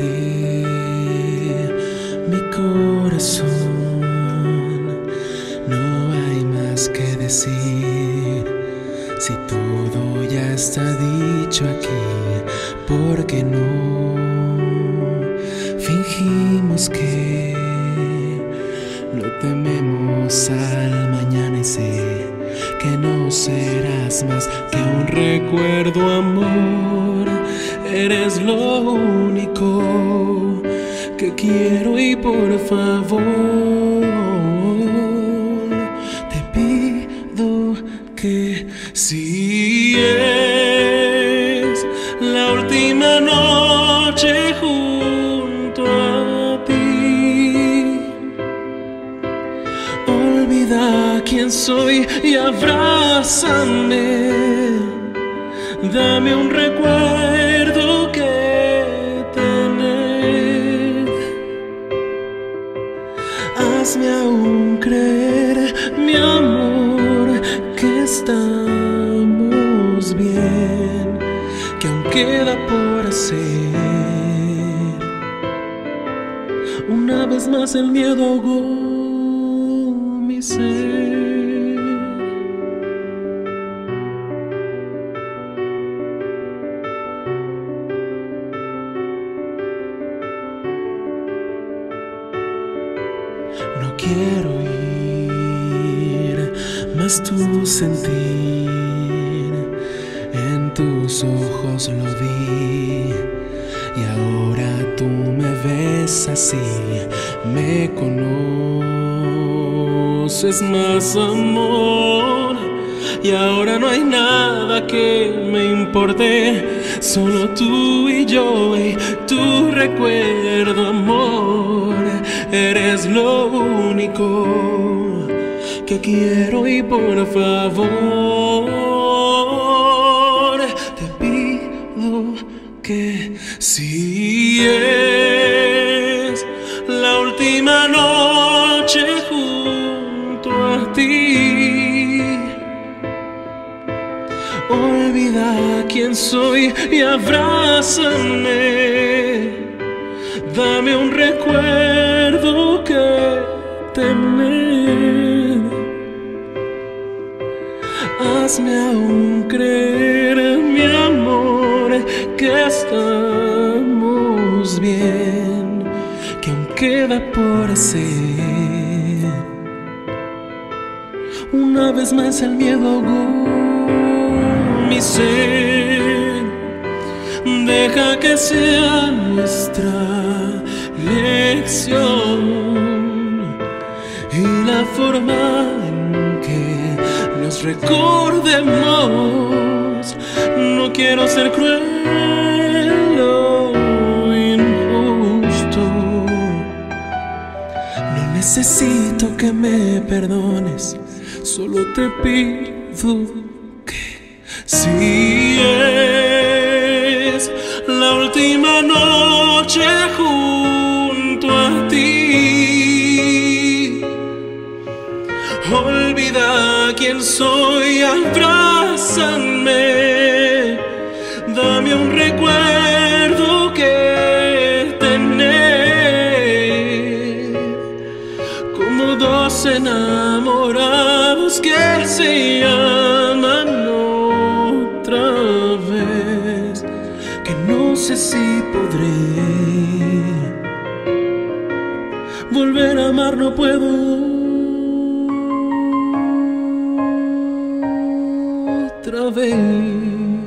mi corazón. No hay más que decir, si todo ya está dicho aquí. ¿Por qué no fingimos que no tememos al mañana y sé que no serás más que un recuerdo, amor? Eres lo único que quiero y por favor te pido que si es la última noche junto a ti, olvida quién soy y abrázame. Dame un recuerdo que tener. Hazme aún creer, mi amor, que estamos bien, que aún queda por hacer. Una vez más el miedo ahogó mi ser. No quiero ir, mas tu sentir en tus ojos lo vi. Y ahora tú me ves así, me conoces más, amor. Y ahora no hay nada que me importe, solo tú y yo y tu recuerdo, amor. Eres lo único que quiero y por favor te pido que si es la última noche junto a ti, olvida quién soy y abrázame. Dame un recuerdo que tener. Hazme aún creer, mi amor, que estamos bien, que aún queda por hacer. Una vez más el miedo ahogó mi ser. Deja que sea nuestra lección y la forma en que nos recordemos. No quiero ser cruel o injusto. No necesito que me perdones, solo te pido que si es la última noche junto a ti, olvida quién soy, abrázame. Dame un recuerdo que tener, como dos enamorados que se llaman otra vez. No sé si podré volver a amar, no puedo otra vez.